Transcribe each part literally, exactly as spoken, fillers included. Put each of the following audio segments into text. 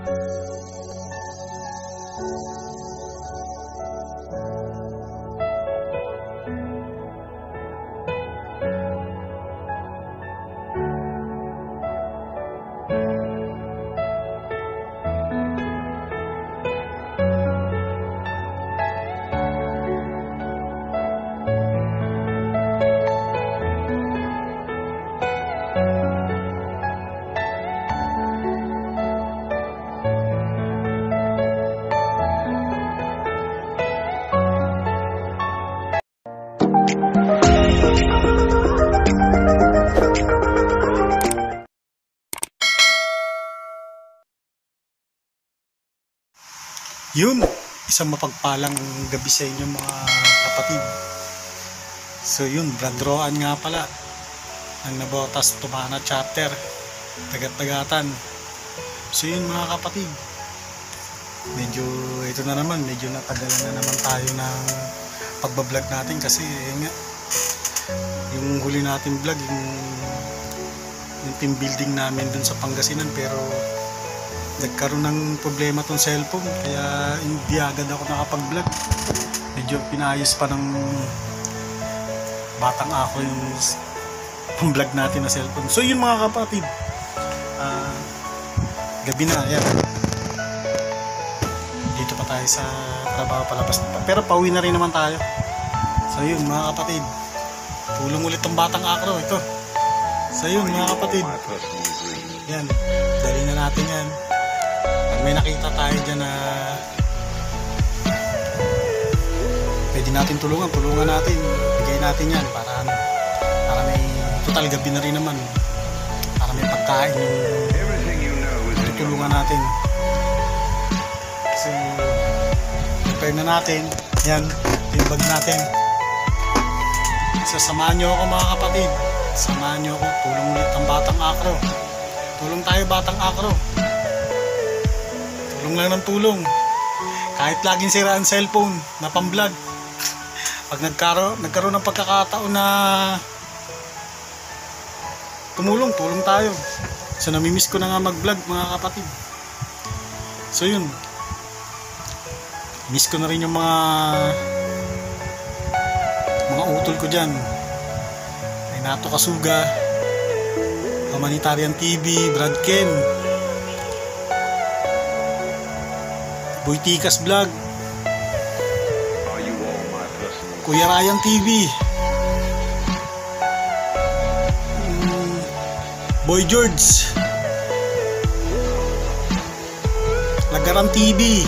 Yun, isang mapagpalang gabi sa inyo mga kapatid. So yun, Brad Roan nga pala ang Nabotas Tumana chapter, tagat-tagatan. So yun mga kapatid, medyo ito na naman, medyo natagalan na naman tayo ng pagbablog natin kasi eh, nga, yung huli natin vlog, yung, yung team building namin dun sa Pangasinan, pero nagkaroon ng problema tong cellphone kaya hindi agad ako nakapag-vlog. Medyo pinayos pa ng batang ako yung vlog natin na cellphone. So yun mga kapatid, uh, gabi na, yan. Dito pa tayo sa trabaho, palabas pa. Pero pauwi na rin naman tayo. So yun mga kapatid, tulong ulit tong batang akro ito. So yun mga kapatid, yan, dali na natin yan. May nakita tayo dyan na pwede natin tulungan, tulungan natin, bigay natin yan para ano, para may total gabi na rin naman, para may pagkain yung tutulungan natin. So prepare na natin yan, yung bag natin. So samahan nyo ako mga kapatid, samahan nyo ako, tulong ulit ang batang akro, tulong tayo batang akro. Tulong lang ng tulong. Kahit laging sira ang cellphone na pang-vlog, pag nagkaroon, nagkaroon ng pagkakataon na tumulong, tulong tayo. So namimiss ko na nga mag-vlog mga kapatid. So yun, miss ko na rin yung mga mga utol ko dyan. Renato Kasuga, Humanitarian T V, Brad Ken, Boy Tikas Vlog, Kuya Ryan T V, um, Boy George, Lagaram T V,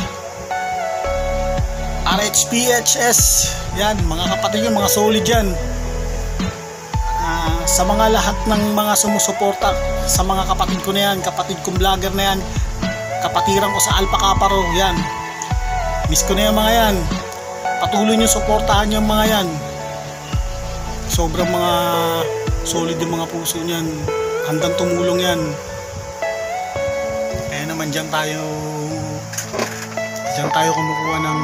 R H P H S, yan mga kapatid yun, mga solid yan. Uh, sa mga lahat ng mga sumusuporta, sa mga kapatid ko na yan, kapatid kong vlogger na yan, kapatiran ko sa Alpha Kaparo, yan, miss ko na yung mga yan. Patuloy nyo suportahan yung mga yan, sobrang mga solid yung mga puso nyan, handang tumulong yan. Kaya naman dyan tayo dyan tayo kumukuha ng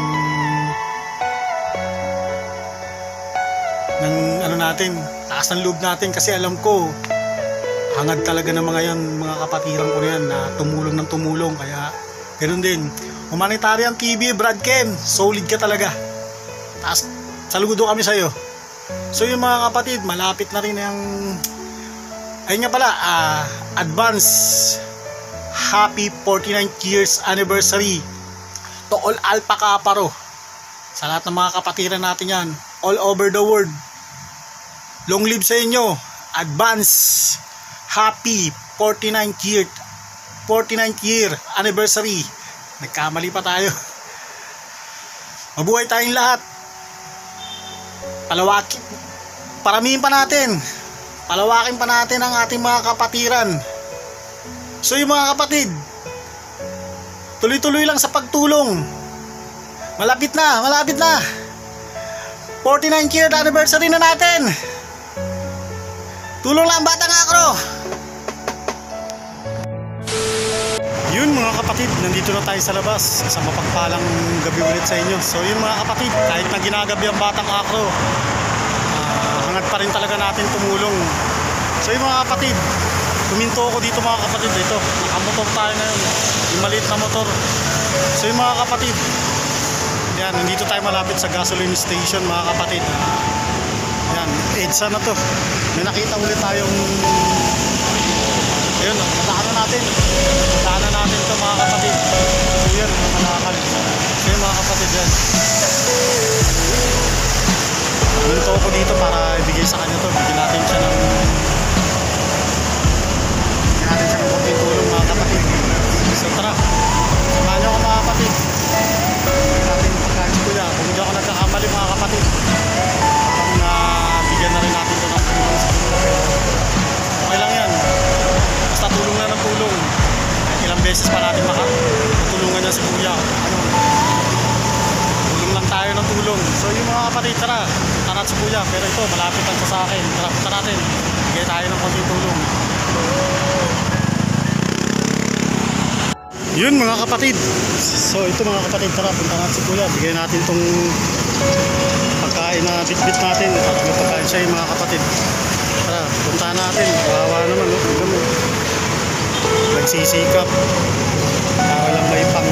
ng ano natin, taas ng loob natin, kasi alam ko hangad talaga ng mga yan, mga kapatiran ko na yan na tumulong ng tumulong. Kaya ganoon din, Humanitarian T V, Brad Ken, solid ka talaga, taas, saludo kami sa'yo. So yung mga kapatid, malapit na rin yung ayun nga pala, uh, advance happy forty-ninth years anniversary to all Alpha Kaparo, sa lahat ng mga kapatiran natin yan all over the world. Long live sa inyo, advance happy forty-ninth year forty-ninth year anniversary. Nagkamali pa tayo. Mabuhay tayong lahat. Palawakin, paramihin pa natin, palawakin pa natin ang ating mga kapatiran. So yung mga kapatid, tuloy-tuloy lang sa pagtulong. Malapit na, malapit na, forty-ninth year anniversary na natin. Tulong lang batang akro. Yun mga kapatid, nandito na tayo sa labas. Isang mapagpalang gabi ulit sa inyo. So yun mga kapatid, kahit na ginagabi ang batang akro, uh, hangad pa rin talaga natin tumulong. So yun mga kapatid, Puminto ako dito mga kapatid. Ito, nakamotor tayo ngayon. Yung maliit na motor. So yung mga kapatid, yan, nandito tayo malapit sa gasoline station mga kapatid. Yan, EDSA na to. May nakita ulit tayong, ayun, nadaanan natin. Nadaanan natin to mga kapatid. So yan, nakalakal. So yun mga kapatid, yan. Puminto ako dito para ibigay sa kanya to. Bigyan natin siya ng bigyan natin siya ng konting tulong mga kapatid. So tara, samahan niyo ako mga kapatid. Bigyan natin yung pagkain si kuya. Kung hindi ako nagkakamali mga kapatid, parang nabigyan na rin natin ito ng tulong sa kuya. Pero okay lang yan. Basta tulong na ng tulong. Ilang beses pa natin makatulungan niya si kuya. Ano, tulong lang tayo ng tulong. So yung mga kapatid, tara, tara si kuya. Pero ito, malapit lang sa akin. Tara, punta natin. Bigyan tayo ng konting tulong. Yun mga kapatid. So ito mga kapatid, tara, punta natin si kuya. Bigyan natin tong pagkain na bit-bit natin. Para may pagkain siya yung mga kapatid. Tara, punta natin. Kawawa naman, no? Tignan mo. Nagsisikap. Para lang may pang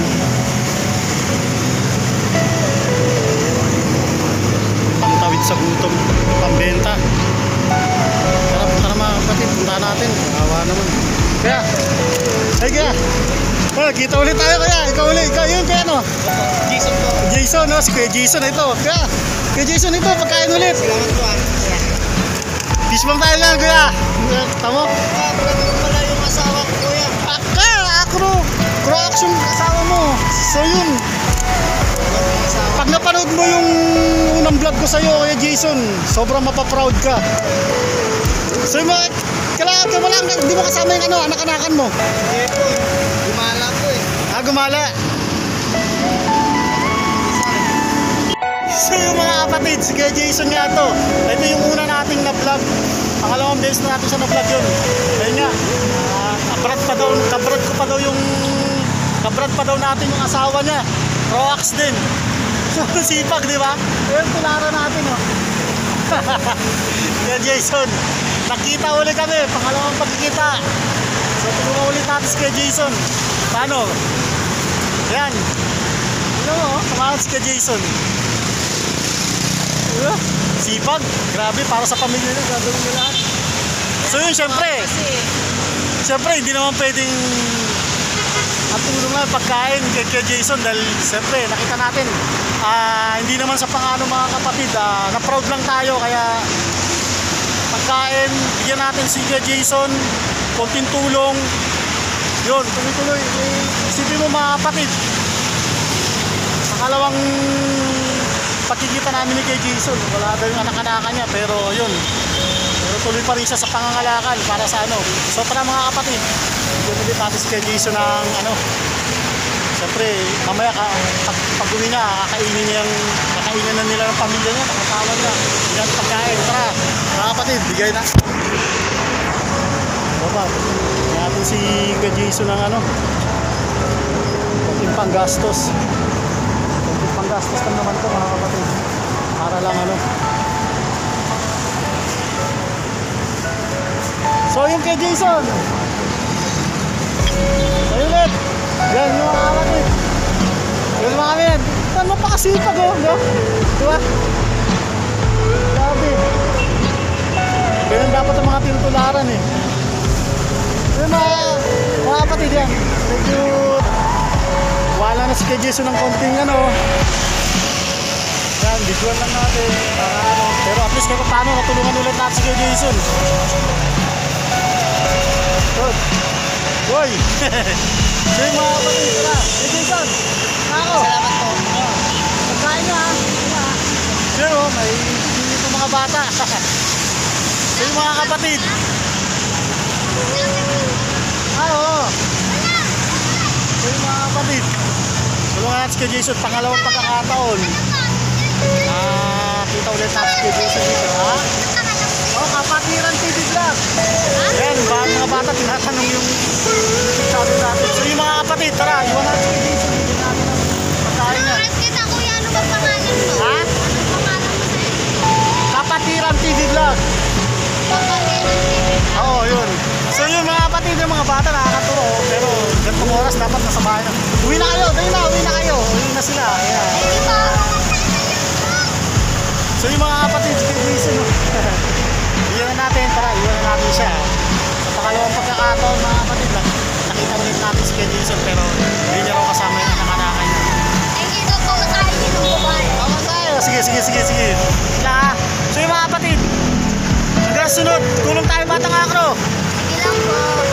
pangtawid sa gutom. Pambenta. Tara, punta na mga kapatid. Punta natin. Kawawa naman. Kaya, ay kaya. Oh, kita ulit tayo kaya. Ikaw ulit. Ikaw yun kaya no? Jason po. Jason, no? Si Kuya Jason ito. Kaya, Kuya Jason ito. Pagkain ulit. Salamat po ah. Fish bang tayo lang kuya. Tamo? Ah, brother ko pala yung asawa ko kuya. Aka, akro. Crow action kasama mo. So yun. Pag napanood mo yung unang vlog ko sa'yo, Kuya Jason, sobrang mapaproud ka. So yung mga, kailangan ka wala, hindi mo kasama yung ano, anak-anakan mo. Hindi po. Gumala po eh. Ah, gumala. So yung mga kapatid, si Kuya Jason nga to. Ito yung una nating na-vlog. Pangalawang beses na natin siya na-vlog yun. Ayun nga, uh, kabrad pa daw, kabrad ko pa daw yung, kabrad pa daw natin yung asawa niya. Proax din. So sipag, di ba? Ayun, tularan natin, oh. Kuya Jason, nakita ulit kami, pangalawang pagkikita. So tulungan ulit natin si Kuya Jason. Paano? Yan. Ano mo, tumakas si Kuya Jason. Uh, sipag, grabe, para sa pamilya niya, gagawin niya lahat. So yun, syempre, syempre, hindi naman pwedeng at tulong na pagkain kay, kay Jason dahil syempre, nakita natin, uh, hindi naman sa pangano mga kapatid, uh, na-proud lang tayo, kaya pagkain, bigyan natin si kay Jason, konting tulong, yun, tuloy-tuloy, eh, isipin mo mga kapatid, pangalawang pakikita namin ni kay Jason, wala daw yung anak-anakan niya, pero yun, pero tuloy pa rin siya sa pangangalakal para sa ano. So para mga kapatid, bigyan ulit natin si kay Jason ng ano, siyempre mamaya ka, pag, pag uwi niya, kakainin niyang kakainin na nila ng pamilya niya, nakatawan na bigyan pagkain. Tara mga kapatid, bigay na baba, bigyan natin si kay Jason ng ano, konting panggastos. Panggastos lang naman ito mga kapatid, para lang ano. So yung kay Jason, ayun ulit, yan yung mga kapatid, yun mga kapatid, saan mo pa kasipag oh, no? Diba? Grabe, ganun dapat ang mga tinutularan eh. Yung mga, mga kapatid yan, medyo wala na si kay Jason ng konting ano. Yan, visual lang natin para ano. Pero at least kahit paano natulungan ulit natin si kay Jason. Good. Boy. So yung mga kapatid, tara, kay Jason, ako. Salamat po. Pagkain nyo ha. Pero may dito mga bata. So yung mga kapatid, ah oo. So yung mga kapatid, tulungan natin si kay Jason, pangalawang pagkakataon. Ah, kita ulit natin si kay Jason dito, ha? Oh, Kapatiran T V Vlog. Yan, ba mga bata, tinatanong yung sabi natin. So yung mga kapatid, tara, iwan natin si kay Jason, hindi natin ang pagkain niya. Kita kuya, ano ba pangalan mo? Ha? Ano pangalan mo sa iyo? Kapatiran T V Vlog. Kapatiran T V Vlog. Oo, yun. So kumain na. Uwi na kayo, dahil na, uwi na kayo. Uwi na sila. Ayan. Hindi pa. So yung mga kapatid, si Jason, no? Iwan natin, tara, iwan natin siya. Sa pangalawang pagkakataon, mga kapatid, nakita ulit natin si Jason, pero hindi niya raw kasama yung anak-anakan niya. Ay, dito po tayo din ng babae. Tama tayo. Sige, sige, sige, sige. Sila, so yung mga kapatid, hanggang sunod, tulong tayo Batang Akro. Sige lang po.